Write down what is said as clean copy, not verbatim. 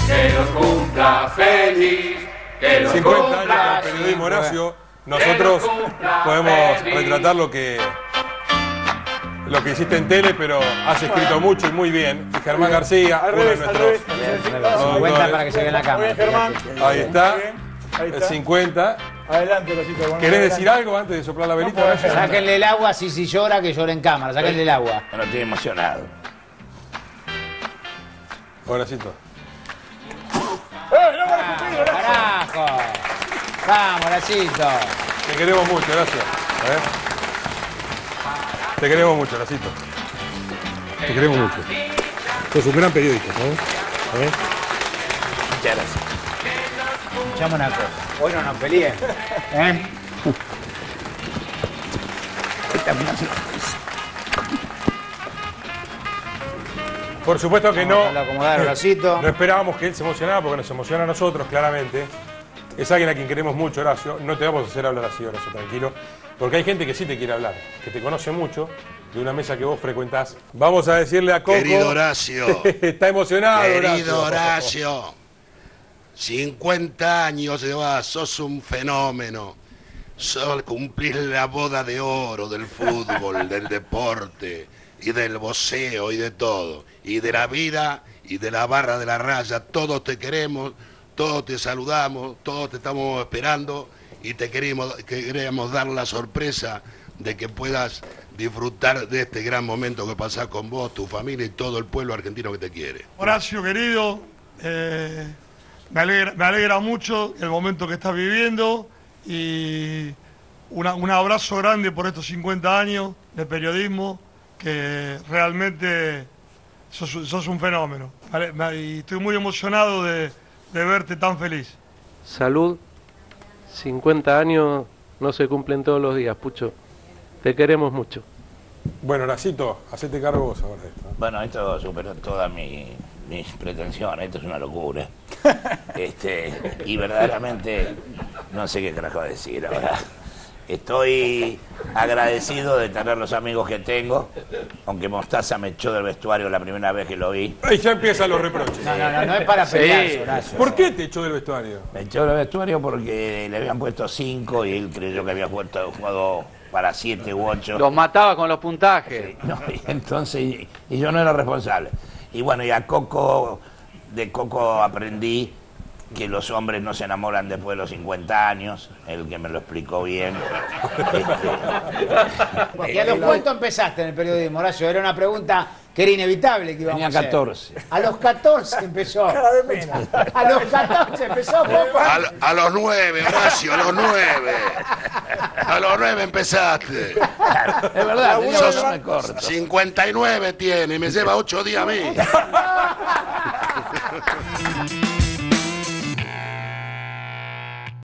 que los cumpla feliz, que los 50 años cumpla del periodismo, Horacio. Nosotros podemos retratar lo que hiciste en tele, pero has escrito mucho y muy bien. Y Germán García, uno de nuestros 50 para que se vea en la cámara. Ahí está, el 50. Adelante, Rosito. ¿Querés decir algo antes de soplar la velita, Horacio? Sáquenle el agua, si llora, que llore en cámara. Sáquenle el agua. Bueno, estoy emocionado. Horacito. ¡Carajo! Vamos, Horacito. Te queremos mucho, gracias. Te queremos mucho, Horacito. Te queremos mucho. Sos un gran periodista, ¿sabes? Muchas gracias. Escuchamos una cosa. Hoy no nos peleen. Por supuesto que Vamos a acomodar, Horacito. no esperábamos que él se emocionara, porque nos emociona a nosotros, claramente. Es alguien a quien queremos mucho, Horacio. No te vamos a hacer hablar así, Horacio, tranquilo. Porque hay gente que sí te quiere hablar, que te conoce mucho, de una mesa que vos frecuentás. Vamos a decirle a Coco... Querido Horacio. Está emocionado, Querido Horacio. 50 años llevas, sos un fenómeno. Cumplís la boda de oro del fútbol, del deporte, y del boxeo, y de todo. Y de la vida, y de la barra de la raya. Todos te queremos, todos te saludamos, todos te estamos esperando, y te queremos dar la sorpresa de que puedas disfrutar de este gran momento que pasás con vos, tu familia y todo el pueblo argentino que te quiere. Horacio, querido, me alegra mucho el momento que estás viviendo y un abrazo grande por estos 50 años de periodismo, que realmente sos un fenómeno. Y estoy muy emocionado de verte tan feliz. Salud, 50 años no se cumplen todos los días, Pucho. Te queremos mucho. Bueno, Horacito, hacete cargo vos ahora de esto. Bueno, esto superó todas mis pretensiones, esto es una locura. Y verdaderamente no sé qué carajo decir ahora. Estoy agradecido de tener los amigos que tengo, aunque Mostaza me echó del vestuario la primera vez que lo vi. Ahí ya empiezan los reproches. No es para pelearse, Horacio. ¿Por qué te echó del vestuario? Me echó del vestuario porque le habían puesto 5 y él creyó que había jugado para 7 u 8. Los mataba con los puntajes. Sí, no, y entonces, y yo no era responsable. Y bueno, y de Coco aprendí que los hombres no se enamoran después de los 50 años, el que me lo explicó bien. ¿Y a los cuántos empezaste en el periodismo, Horacio? Era una pregunta que era inevitable que íbamos a hacer. Tenía 14. A los 14 empezó. A los 14 empezó, papá. A los 9, Horacio, a los 9. A los 9 empezaste. Claro, es verdad, tenía 9 cortos. 59 tiene, me lleva 8 días a mí.